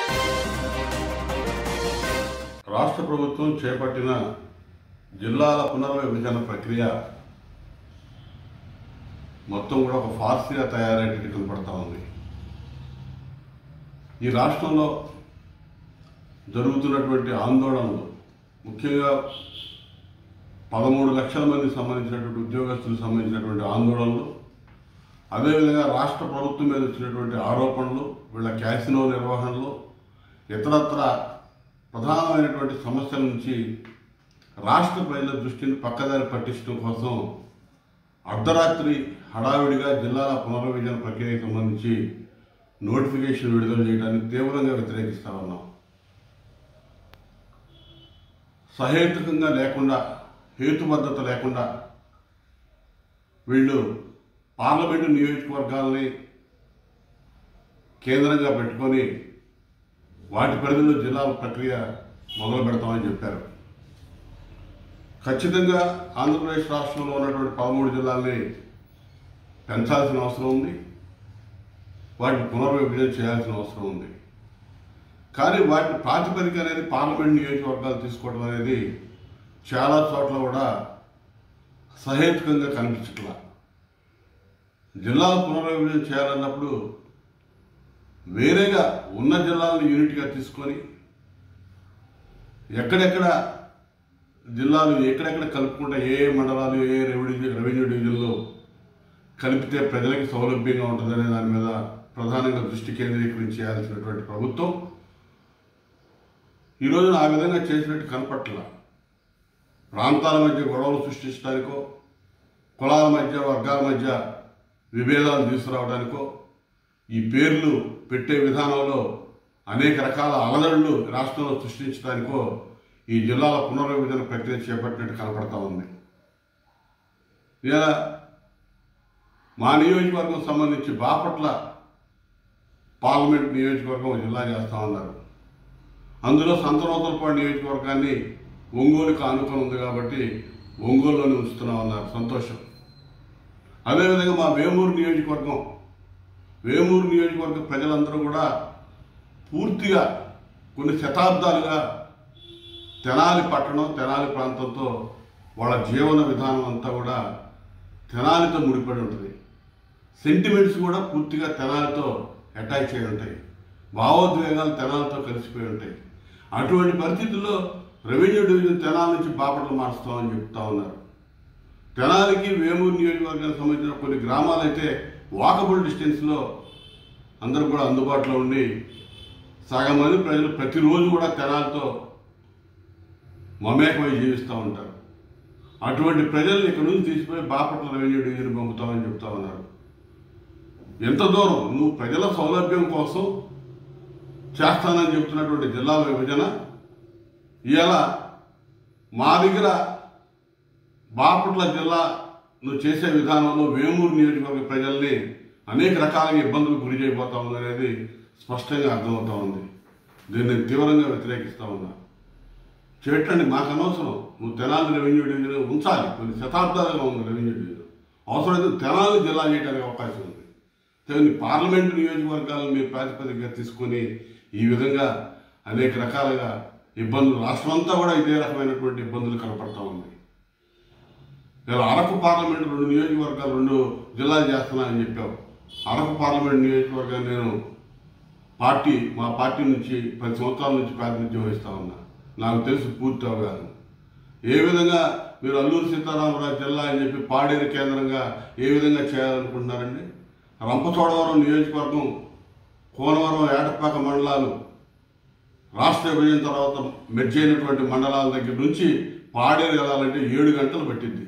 రాష్ట్ర ప్రభుత్వం చేపట్టిన జిల్లాల పునర్విభజన ప్రక్రియ మొత్తం కూడా ఒక ఫార్సీగా తయారయ్యేటట్టు కనపడతా ఉంది. ఈ రాష్ట్రంలో జరుగుతున్నటువంటి ఆందోళనలు ముఖ్యంగా 13 లక్షల మందికి సంబంధించినటువంటి ఉద్యోగస్తులకు సంబంధించినటువంటి ఆందోళనలు, అదేవిధంగా రాష్ట్ర ప్రభుత్వం మీద వచ్చినటువంటి ఆరోపణలు, వీళ్ళ క్యాసినో నిర్వహణలు, ఇతరత్ర ప్రధానమైనటువంటి సమస్యల నుంచి రాష్ట్ర ప్రజల దృష్టిని పక్కదారి పట్టించడం కోసం అర్ధరాత్రి హడావిడిగా జిల్లాల పునర్విభజన ప్రక్రియకు సంబంధించి నోటిఫికేషన్ విడుదల చేయడానికి తీవ్రంగా వ్యతిరేకిస్తా ఉన్నాం. సహేతుకంగా లేకుండా, హేతుబద్ధత లేకుండా వీళ్ళు పార్లమెంటు నియోజకవర్గాలని కేంద్రంగా పెట్టుకొని వాటి పరిధిలో జిల్లాల ప్రక్రియ మొదలు పెడతామని చెప్పారు. ఖచ్చితంగా ఆంధ్రప్రదేశ్ రాష్ట్రంలో ఉన్నటువంటి 13 జిల్లాల్ని పెంచాల్సిన అవసరం ఉంది, వాటిని పునర్విభజన చేయాల్సిన అవసరం ఉంది. కానీ వాటిని ప్రాతిపదిక అనేది పార్లమెంట్ నియోజకవర్గాలు తీసుకోవడం అనేది చాలా చోట్ల కూడా సహేతుకంగా కనిపించట్లా. జిల్లాల పునర్విభజన చేయాలన్నప్పుడు వేరేగా ఉన్న జిల్లాలను యూనిట్గా తీసుకొని ఎక్కడెక్కడ జిల్లాలు ఎక్కడెక్కడ కలుపుకుంటే ఏ మండలాలు ఏ రెవెన్యూ డివిజన్లో కలిపితే ప్రజలకి సౌలభ్యంగా ఉంటుందనే దాని మీద ప్రధానంగా దృష్టి కేంద్రీకరించాల్సినటువంటి ప్రభుత్వం ఈరోజు ఆ విధంగా చేసినట్టు కనపట్ల. ప్రాంతాల మధ్య గొడవలు సృష్టించడానికో, కులాల మధ్య వర్గాల మధ్య విభేదాలు తీసుకురావడానికో, ఈ పేర్లు పెట్టే విధానంలో అనేక రకాల అలజడులు రాష్ట్రంలో సృష్టించడానికో ఈ జిల్లాల పునర్విభజన ప్రక్రియ చేపట్టినట్టు కనపడతా ఉంది. ఇలా మా నియోజకవర్గం సంబంధించి బాపట్ల పార్లమెంట్ నియోజకవర్గం జిల్లా చేస్తామన్నారు. అందులో సంతనూతలపాడు నియోజకవర్గాన్ని ఒంగోలుకు ఆనుకొని ఉంది కాబట్టి ఒంగోలులోనే ఉంచుతున్నామన్నారు. సంతోషం. అదేవిధంగా మా వేమూరు నియోజకవర్గ ప్రజలందరూ కూడా పూర్తిగా కొన్ని శతాబ్దాలుగా తెనాలి పట్టణం, తెనాలి ప్రాంతంతో వాళ్ళ జీవన విధానం అంతా కూడా తెనాలితో ముడిపడి ఉంటుంది. సెంటిమెంట్స్ కూడా పూర్తిగా తెనాలితో అటాచ్ అయి ఉంటాయి. భావోద్వేగాలు తెనాలితో కలిసిపోయి ఉంటాయి. అటువంటి పరిస్థితుల్లో రెవెన్యూ డివిజన్ తెనాలి నుంచి బాపట్ల మార్చుతామని చెప్తా ఉన్నారు. తెనాలికి వేమూరు నియోజకవర్గానికి సంబంధించిన కొన్ని గ్రామాలు అయితే వాకబుల్ డిస్టెన్స్లో అందరూ కూడా అందుబాటులో ఉండి సగం మంది ప్రజలు ప్రతిరోజు కూడా తెనాలితో మమేకమై జీవిస్తూ ఉంటారు. అటువంటి ప్రజల్ని ఇక్కడ నుంచి తీసిపోయి బాపట్ల రెవెన్యూ డివిజన్ పంపుతామని చెప్తా ఉన్నారు. ఎంత దూరం నువ్వు ప్రజల సౌలభ్యం కోసం చేస్తానని చెప్తున్నటువంటి జిల్లాల విభజన ఇవాళ మా దగ్గర బాపట్ల జిల్లా నువ్వు చేసే విధానంలో వేమూరు నియోజకవర్గ ప్రజల్ని అనేక రకాలుగా ఇబ్బందులకు గురి చేయబోతా ఉందనేది స్పష్టంగా అర్థమవుతా ఉంది. దీన్ని తీవ్రంగా వ్యతిరేకిస్తా ఉన్నా. చేయటండి, మాకు అనవసరం. నువ్వు తెనాలి రెవెన్యూ డివిజన్ ఉంచాలి. కొన్ని శతాబ్దాలుగా ఉంది రెవెన్యూ డివిజన్. అవసరమైతే తెనాలి జిల్లా చేయడానికి అవకాశం ఉంది. కానీ పార్లమెంటు నియోజకవర్గాలను మీరు ప్రాతిపదికగా తీసుకొని ఈ విధంగా అనేక రకాలుగా ఇబ్బందులు, రాష్ట్రం అంతా కూడా ఇదే రకమైనటువంటి ఇబ్బందులు కనపడతా ఉంది. నేను అరకు పార్లమెంటు 2 నియోజకవర్గాలు 2 జిల్లాలు చేస్తున్నానని చెప్పావు. అరకు పార్లమెంట్ నియోజకవర్గాన్ని నేను మా పార్టీ నుంచి 10 సంవత్సరాల నుంచి ప్రాతినిధ్యం వహిస్తా ఉన్నా. నాకు తెలుసు పూర్తి అవగాహన. ఏ విధంగా మీరు అల్లూరు సీతారామరాజు జిల్లా అని చెప్పి పాడేరు కేంద్రంగా ఏ విధంగా చేయాలనుకుంటున్నారండి? రంపచోడవరం నియోజకవర్గం, కోనవరం, ఏటపాక మండలాలు రాష్ట్ర విభజన తర్వాత మెర్జ్ అయినటువంటి మండలాల దగ్గర నుంచి పాడేరు వెళ్ళాలంటే 7 గంటలు పట్టింది.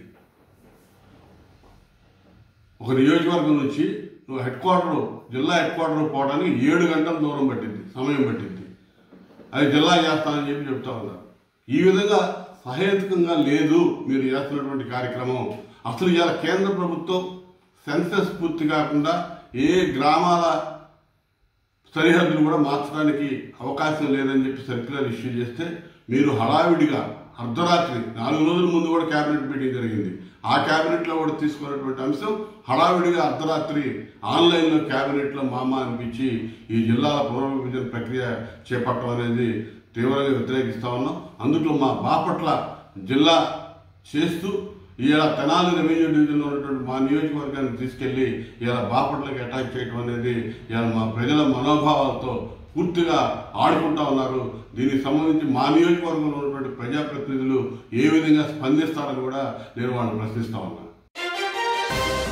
ఒక నియోజకవర్గం నుంచి నువ్వు జిల్లా హెడ్ క్వార్టర్ పోవడానికి 7 గంటల దూరం సమయం పట్టింది. అది జిల్లా చేస్తానని చెప్పి చెప్తా ఉన్నారు. ఈ విధంగా సహేతుకంగా లేదు మీరు చేస్తున్నటువంటి కార్యక్రమం. అసలు ఇవాళ కేంద్ర ప్రభుత్వం సెన్సస్ పూర్తి కాకుండా ఏ గ్రామాల సరిహద్దులు కూడా మార్చడానికి అవకాశం లేదని చెప్పి సర్క్యులర్ ఇష్యూ చేస్తే మీరు హడావిడిగా అర్ధరాత్రి 4 రోజుల ముందు కూడా కేబినెట్ మీటింగ్ జరిగింది. ఆ క్యాబినెట్లో కూడా తీసుకున్నటువంటి అంశం హడావిడిగా అర్ధరాత్రి ఆన్లైన్లో క్యాబినెట్లో మామ అనిపించి ఈ జిల్లాల పునర్విభజన ప్రక్రియ చేపట్టడం అనేది తీవ్రంగా వ్యతిరేకిస్తా ఉన్నాం. అందులో మా బాపట్ల జిల్లా చేస్తూ ఇలా తెనాలి రెవెన్యూ డివిజన్లో ఉన్నటువంటి మా నియోజకవర్గాన్ని తీసుకెళ్లి ఇలా బాపట్లకి అటాక్ చేయడం అనేది ఇలా మా ప్రజల మనోభావాలతో పూర్తిగా ఆడుకుంటా ఉన్నారు. దీనికి సంబంధించి మా నియోజకవర్గంలో ఉన్నటువంటి ప్రజాప్రతినిధులు ఏ విధంగా స్పందిస్తారని కూడా నేను వాళ్ళని ప్రశ్నిస్తా ఉన్నాను.